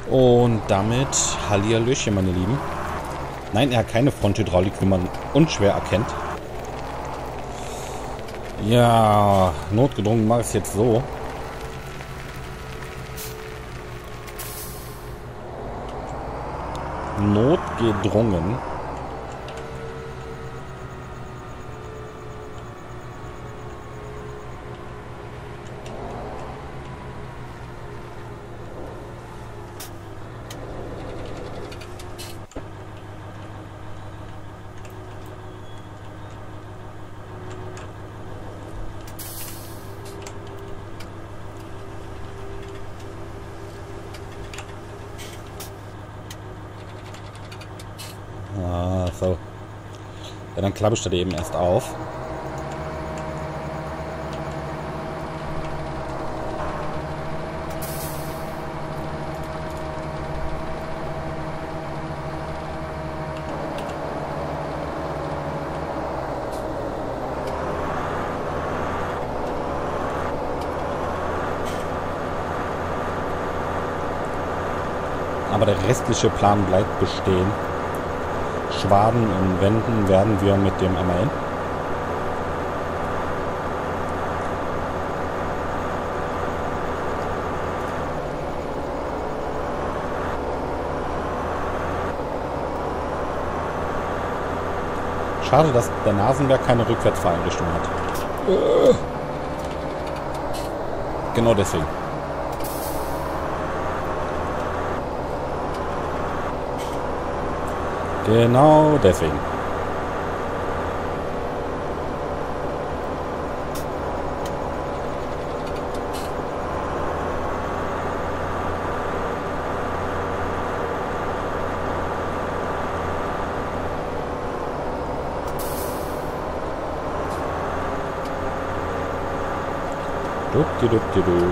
Und damit Hallihallöchen, meine Lieben. Nein, er hat keine Fronthydraulik, wie man unschwer erkennt. Ja, notgedrungen mache ich es jetzt so. Notgedrungen. Ah, so. Ja, dann klappe ich das eben erst auf. Aber der restliche Plan bleibt bestehen. Schwaden und Wenden werden wir mit dem MAN. Schade, dass der Nasenberg keine Rückwärtsfahreinrichtung hat. Genau deswegen. Genau deswegen. Dupdi-dupdi-du.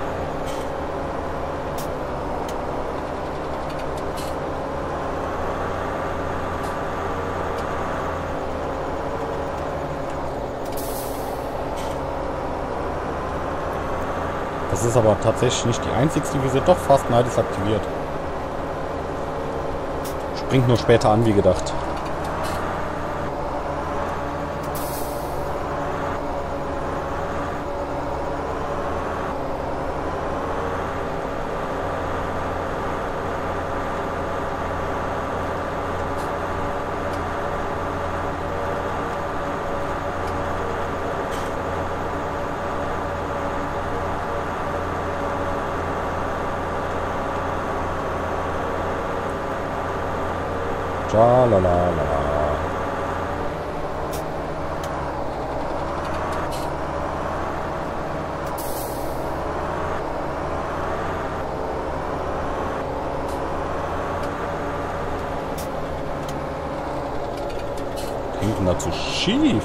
Das ist aber tatsächlich nicht die einzigste Wiese. Doch, Fast Night ist aktiviert. Springt nur später an, wie gedacht. Schalalala. Klingt denn dazu schief?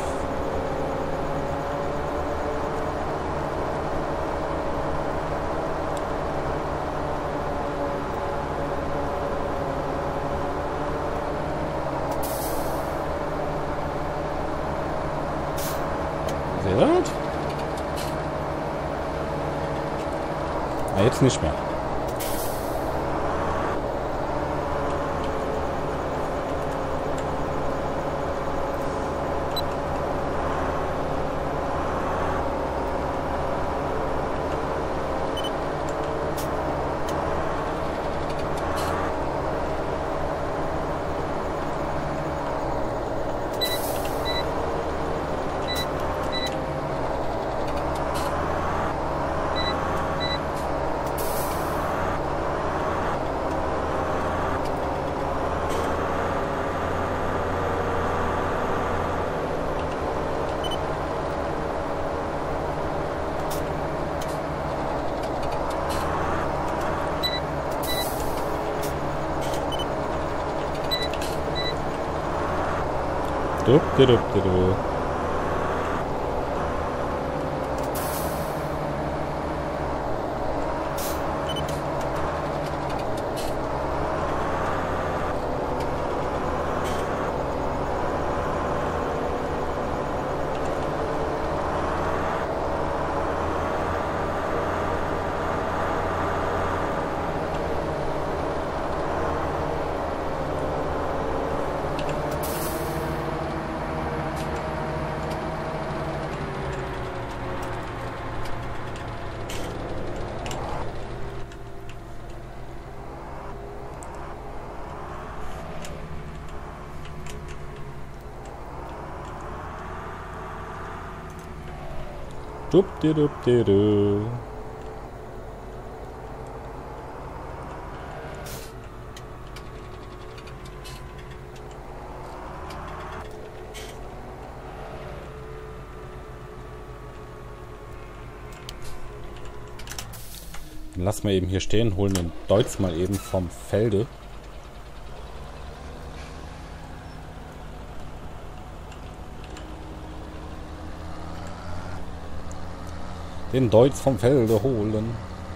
Na, jetzt nicht mehr. Dupdi-dupdi-du. Dupdidup-didu. Dann lassen wir eben hier stehen, holen den Deutz mal eben vom Felde. Den Deutz vom Felde holen.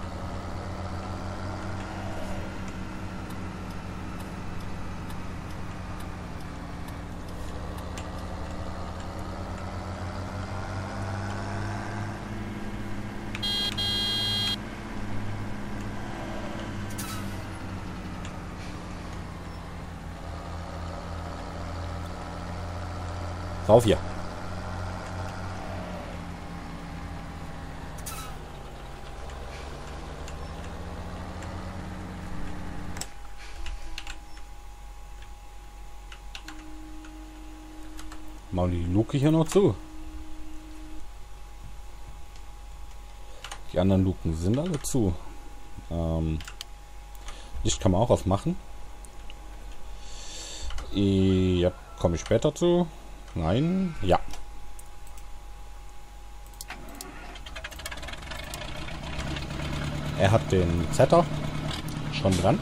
Rauf hier. Mal die Luke hier noch zu. Die anderen Luken sind alle zu. Licht kann man auch aufmachen. Ja, komme ich später zu. Nein, ja. Er hat den Zetter schon dran.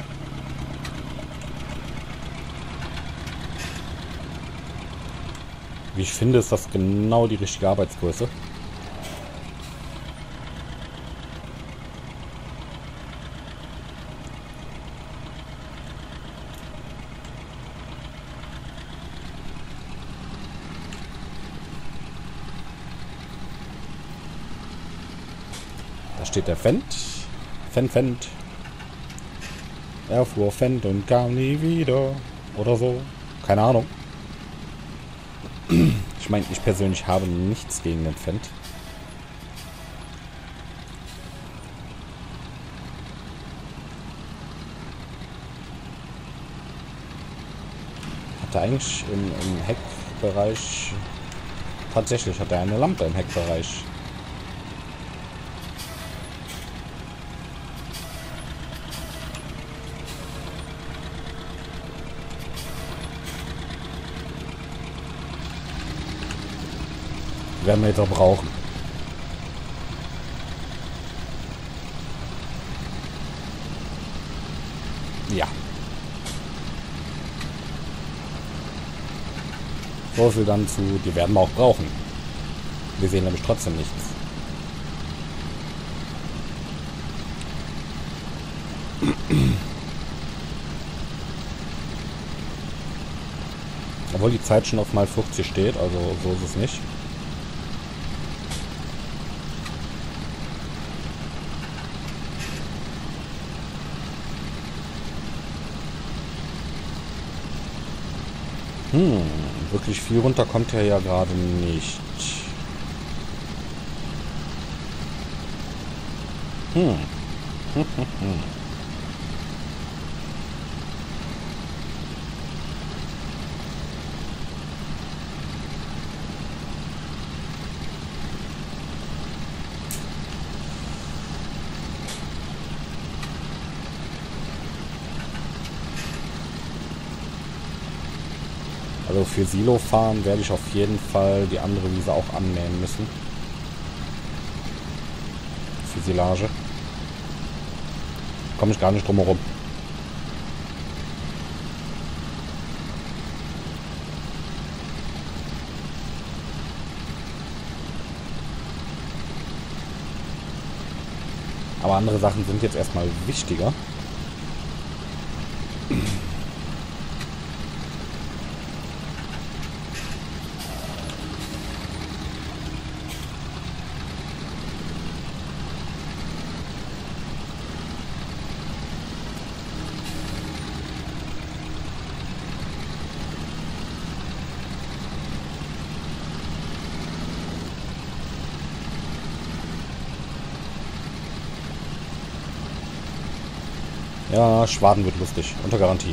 Wie ich finde, ist das genau die richtige Arbeitsgröße. Da steht der Fendt. Fendt. Er fuhr Fendt und kam nie wieder. Oder so. Keine Ahnung. Ich meine, ich persönlich habe nichts gegen den Fendt. Hat er eigentlich im Heckbereich... Tatsächlich hat er eine Lampe im Heckbereich. Die werden wir jetzt auch brauchen. Ja. So viel dann zu, die werden wir auch brauchen. Wir sehen nämlich trotzdem nichts. Obwohl die Zeit schon auf mal 50 steht, also so ist es nicht. Wirklich viel runter kommt er ja gerade nicht. Also für Silo fahren werde ich auf jeden Fall die andere Wiese auch anmähen müssen. Für Silage. Komme ich gar nicht drum herum. Aber andere Sachen sind jetzt erstmal wichtiger. Ja, Schwaden wird lustig. Unter Garantie.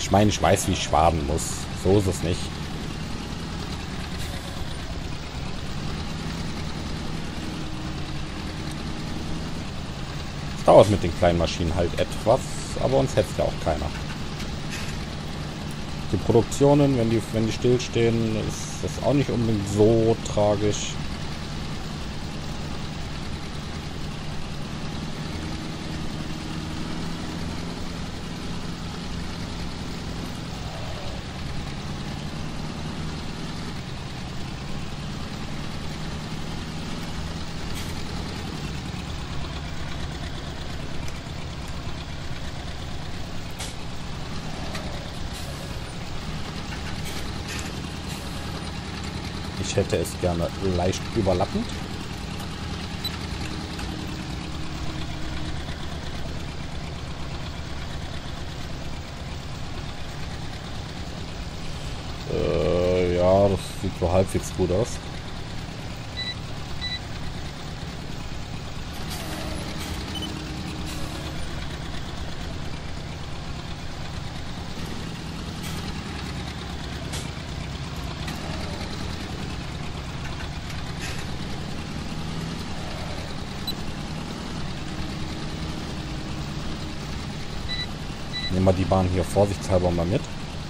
Ich meine, ich weiß, wie ich schwaden muss. So ist es nicht. Es dauert mit den kleinen Maschinen halt etwas, aber uns hetzt ja auch keiner. Die Produktionen, wenn die stillstehen, ist das auch nicht unbedingt so tragisch. Ich hätte es gerne leicht überlappend. Ja, das sieht so halbwegs gut aus. Nehmen wir die Bahn hier vorsichtshalber mal mit.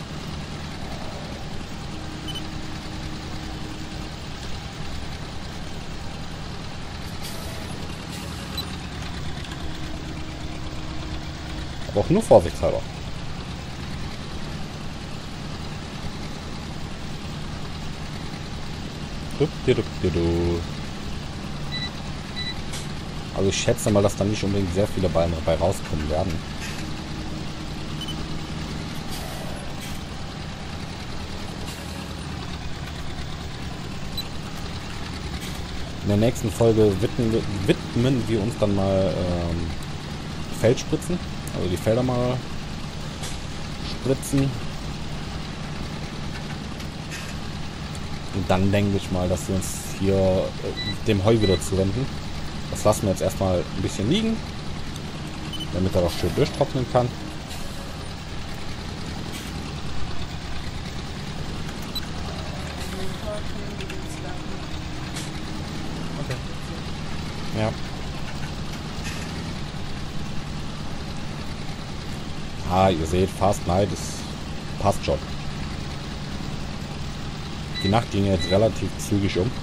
Aber auch nur vorsichtshalber. Also ich schätze mal, dass da nicht unbedingt sehr viele Beine dabei rauskommen werden. In der nächsten Folge widmen wir uns dann mal Feldspritzen, also die Felder mal spritzen. Und dann denke ich mal, dass wir uns hier dem Heu wieder zuwenden. Das lassen wir jetzt erstmal ein bisschen liegen, damit er doch schön durchtrocknen kann. Ja. Ah, ihr seht, Fast Night ist passt schon. Die Nacht ging jetzt relativ zügig um.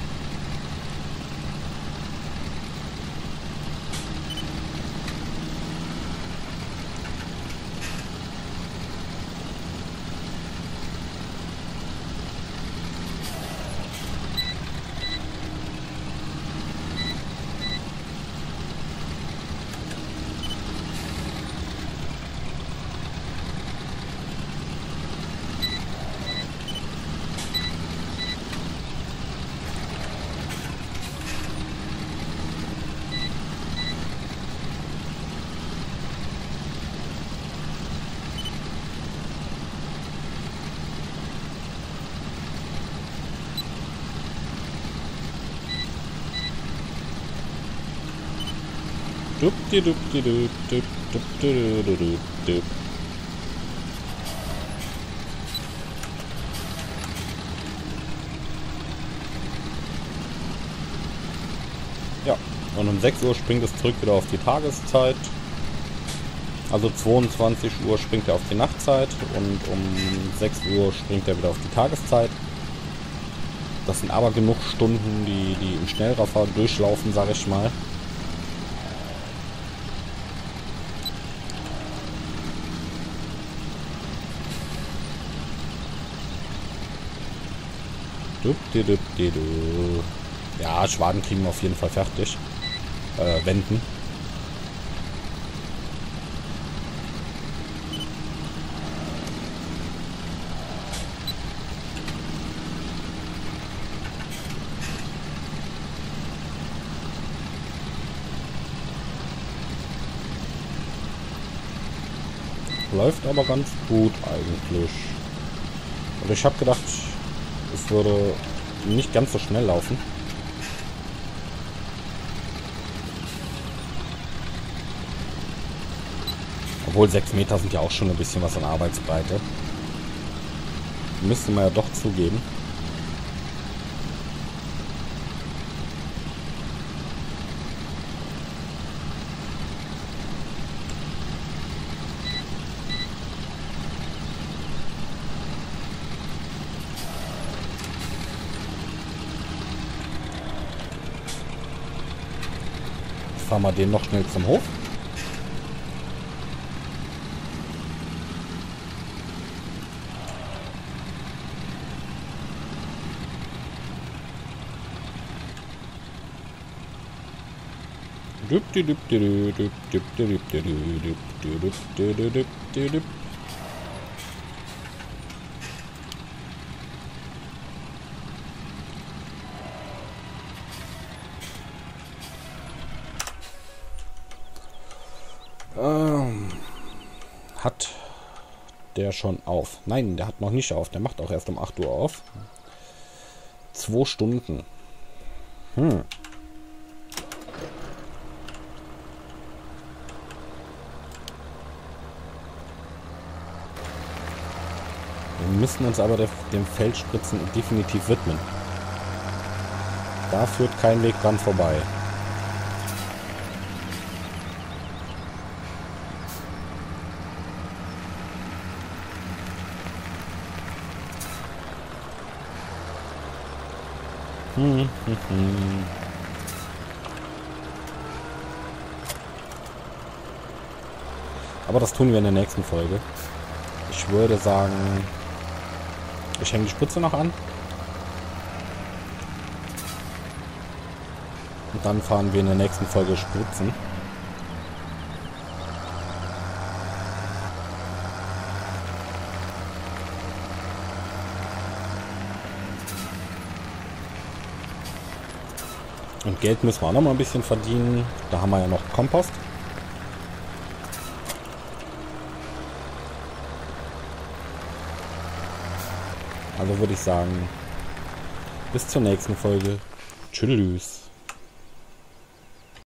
Ja, und um 6 Uhr springt es zurück wieder auf die Tageszeit. Also 22 Uhr springt er auf die Nachtzeit und um 6 Uhr springt er wieder auf die Tageszeit. Das sind aber genug Stunden, die im Schnellraffer durchlaufen, sage ich mal. Ja, Schwaden kriegen wir auf jeden Fall fertig. Wenden. Läuft aber ganz gut eigentlich. Und ich habe gedacht, es würde nicht ganz so schnell laufen. Obwohl 6 Meter sind ja auch schon ein bisschen was an Arbeitsbreite. Müsste man ja doch zugeben. Fahren wir den noch schnell zum Hof. Hat der schon auf? Nein, der hat noch nicht auf. Der macht auch erst um 8 Uhr auf. 2 Stunden. Wir müssen uns aber dem Feldspritzen definitiv widmen. Da führt kein Weg dran vorbei. Aber das tun wir in der nächsten Folge. Ich würde sagen, ich hänge die Spritze noch an. Und dann fahren wir in der nächsten Folge spritzen. Und Geld müssen wir auch noch mal ein bisschen verdienen. Da haben wir ja noch Kompost. Also würde ich sagen, bis zur nächsten Folge. Tschüss.